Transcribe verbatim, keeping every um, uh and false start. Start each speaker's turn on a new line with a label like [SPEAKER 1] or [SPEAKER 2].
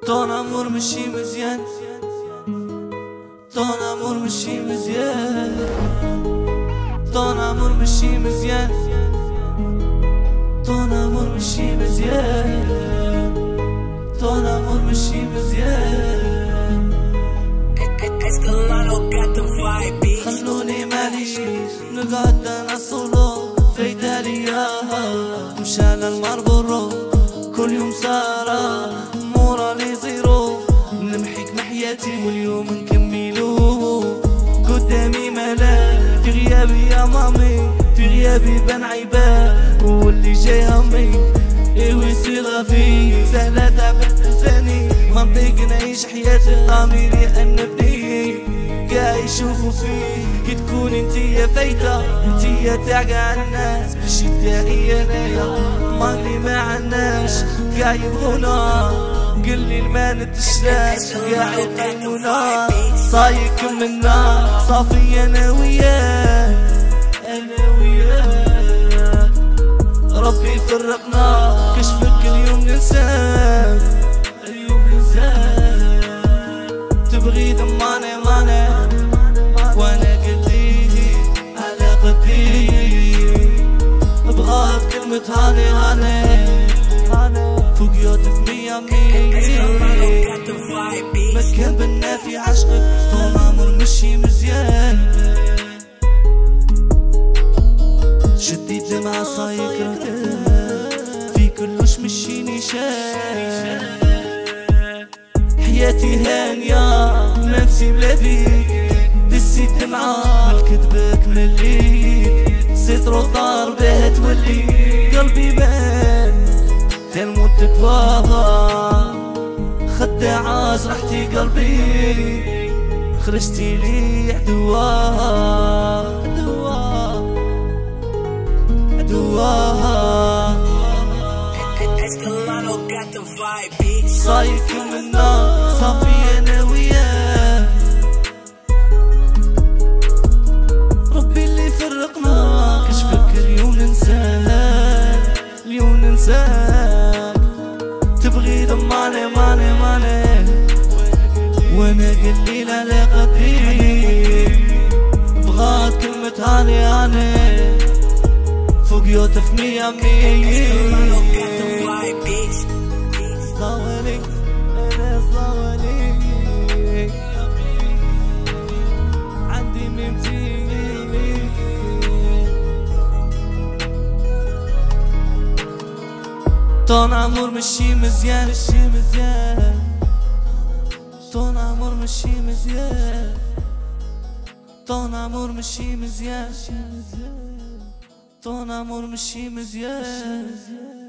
[SPEAKER 1] طون امور مشي مزيان، طون امور مشي مزيان، طون امور مشي مزيان، طون امور مشي مزيان، طون امور مشي مزيان. خلوني ماليش نقعد انا سولو في داليا، مشانا الماربورو كل يوم سارة مورالي زيرو، نمحيك محياتي واليوم نكملو. قدامي ملاك في غيابي يا مامي، في غيابي بان عيبان واللي جاي همي ايوي صيغة في سهلة تعبت الفاني، منطق نعيش حياتي ضمير يأنبني قاع يشوفوا فيك كي تكون انتيا فايتة، انتيا تعقى عالناس باش تاعي انايا ماغلي ما عناش قاع يبغونا، قلي الما نتشراش قاع يقيمونا، صايك منا صافي انا وياك انا وياك، ربي يفرقنا كشفك اليوم ننساك اليوم ننساك، تبغي دماني ماني وانا قلبي على قدي، ابغاك كلمة هاني هاني فوق يوتف مية مية، مكان بنا في عشقك طول عمر مشي مزيان، شديد دمعة صايك رهتان في كلش مشي نشان، حياتي هانية نفسي بلا فيك، دسيت دمعة بالكذبك مليت، سترو طار باه تولي قلبي بان كان موتك بابا، خداعة جرحتي قلبي خرجتي لي عدواه عدواه عدواه، صايك منا صافي انا وياه، ربي اللي فرقنا كشفك اليوم ننساك اليوم ننساك، تبغي دماني ماني ماني وانا قليل على قدي، بغات كلمة هاني هاني فوق يوتف مية مية، صاولي انا صاولي عندي ميمتي، طون عمور مشي مزيان مشي مزيان، طون عمور مشي مزيان، طون عمور مشي مزيان، طون عمور مشي مزيان.